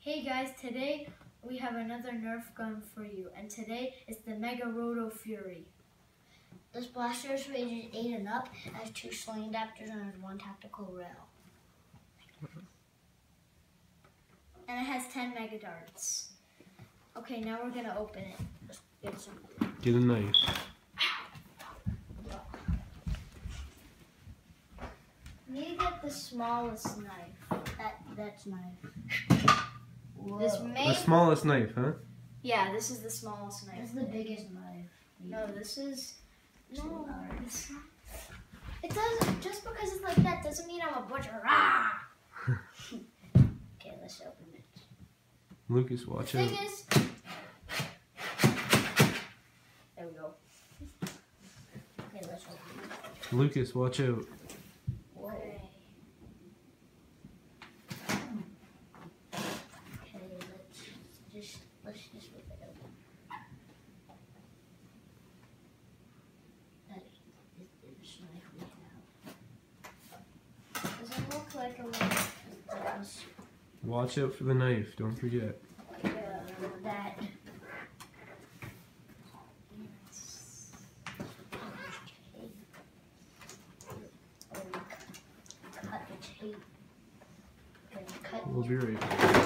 Hey guys, today we have another Nerf gun for you, and today it's the Mega Roto Fury. This blaster is rated 8 and up, has 2 sling adapters and has 1 tactical rail. And it has 10 Mega Darts. Okay, now we're gonna open it. Let's get some. Get a knife. You need to get the smallest knife. That's knife. This The smallest knife, huh? Yeah, this is the smallest knife. This is the biggest knife. No, this is... No, It's it's not. It doesn't, just because it's like that doesn't mean I'm a butcher. Ah! Okay, let's open it. Lucas, watch The out. thing is... There we go. Okay, let's open it. Lucas, watch out. Whoa. Okay. Okay, let's just rip it open. That is this knife we have. Does it look like a little... Watch out for the knife, don't forget. That. Cut the tape. Okay, cut. We'll be right back.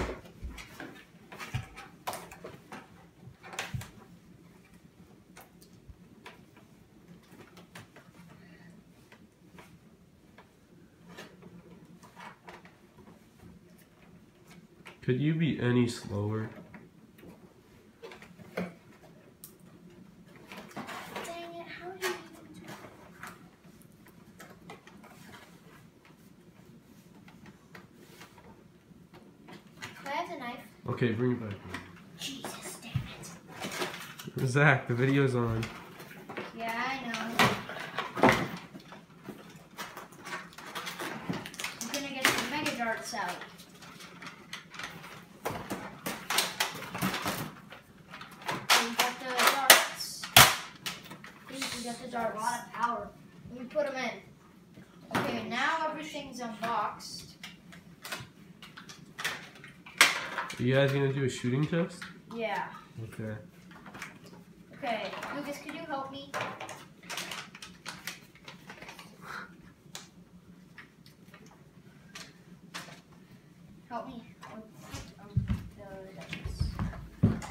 Could you be any slower? Dang it, how do you even do that? Can I have the knife? Okay, bring it back. Jesus, damn it. Zach, the video's on. Yeah, I know. I'm gonna get the Mega Darts out. We got the darts. We got the A darts. lot of power. Let me put them in. Okay, now everything's unboxed. Are you guys gonna do a shooting test? Yeah. Okay. Okay, Lucas, could you help me? Help me. The darts.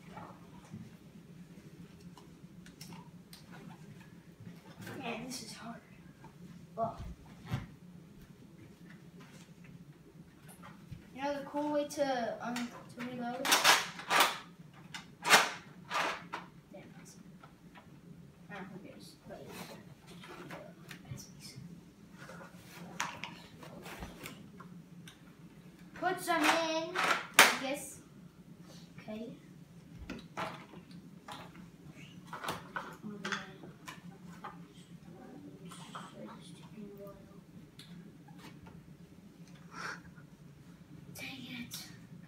Man, this is hard. Oh, You know the cool way to reload? Damn it. Ah, who cares? Put some in, Lucas. okay. Dang it.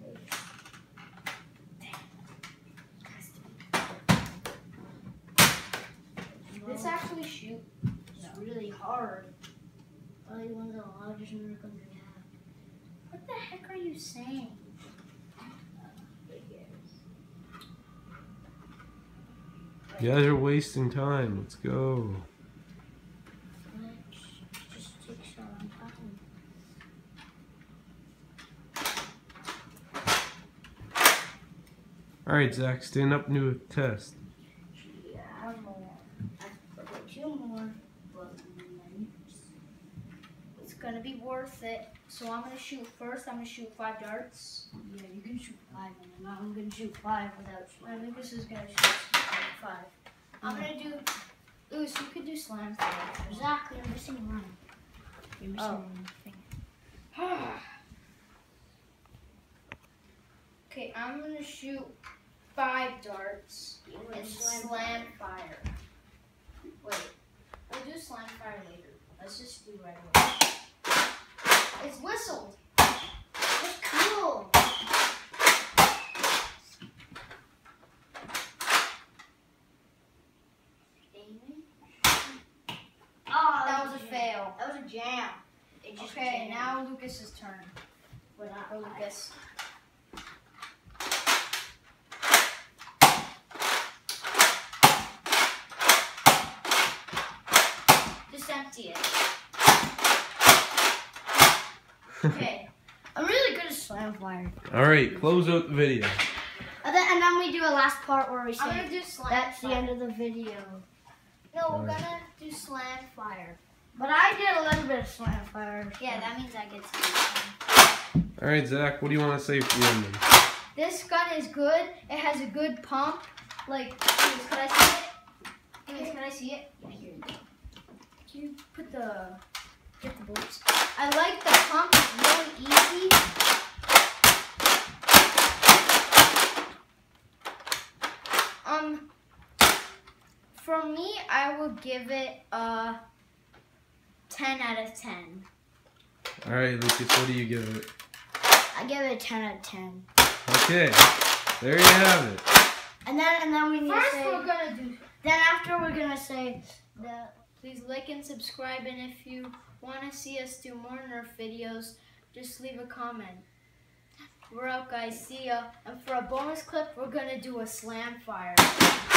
This actually shoot. It's really hard. Probably one of the largest Nerf guns we have. What the heck are you saying? You guys are wasting time. Let's go. It just takes a long time. Alright, Zach, stand up and do a test. Yeah, one more. Okay, 2 more. But then It's gonna be worth it. So I'm gonna shoot first. I'm gonna shoot 5 darts. yeah, you can shoot 5 and I'm gonna shoot 5 without And shooting. Lucas is gonna shoot 5. I'm gonna do. Lucas, you could do slam fire. Exactly, you're missing one. You're missing Oh. one thing. Okay, I'm gonna shoot 5 darts You and slam fire. Wait, we'll do slam fire later. Let's just do right away. It's whistled. That's cool. Oh, That was a fail. That was a jam. It just Okay, jammed. now Lucas's turn. But Or Lucas. Okay. I'm really good at slam fire. All right, close out the video. And then we do a last part where we I'm say gonna do slam that's fire. the end of the video. No, we're Alright. gonna do slam fire. But I did a little bit of slam fire. Yeah, that means I get to. All right, Zach, what do you want to say for the ending? This gun is good. It has a good pump. Like, anyways, could I see it? Anyways, can I see it? Yeah, here you go. Can you put get the bolts? I like the pump. It's really easy. For me, I would give it a 10 out of 10. All right, Lucas, what do you give it? I give it a 10 out of 10. Okay, there you have it. And then we need First, to say. we're gonna do. Then after we're gonna say that. Please like and subscribe, and if you want to see us do more Nerf videos, just leave a comment. We're out, guys. See ya. And for a bonus clip, we're gonna do a slam fire.